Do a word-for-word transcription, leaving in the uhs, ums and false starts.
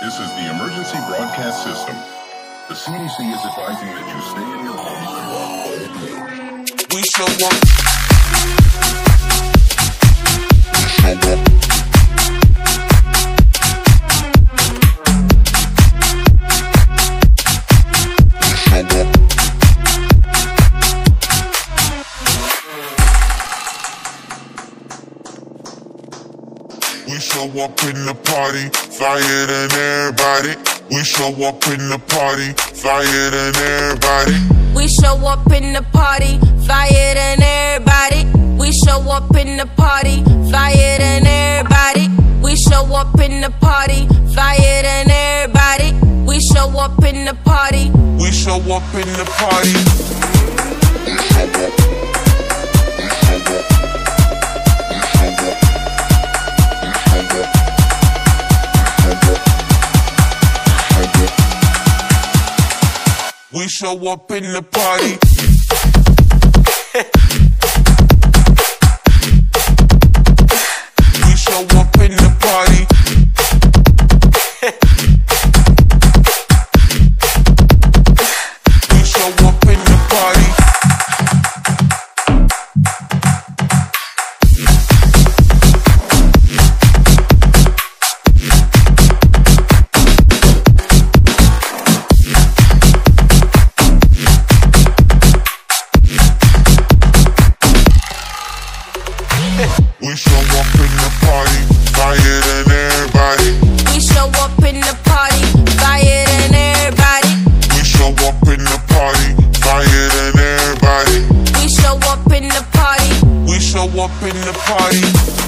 This is the emergency broadcast system. The C D C is advising that you stay in your homes. We show up. We show up in the party, flyer than everybody. We show up in the party, flyer than everybody. We show up in the party, flyer than everybody. We show up in the party, flyer than everybody. We show up in the party, flyer than everybody. We show up in the party. We show up in the party. We show up in the party. We show up in the party. We show up in the party. We show up in the party, flyer than everybody. We show up in the party, flyer than everybody. We show up in the party, flyer than everybody. We show up in the party. We show up in the party.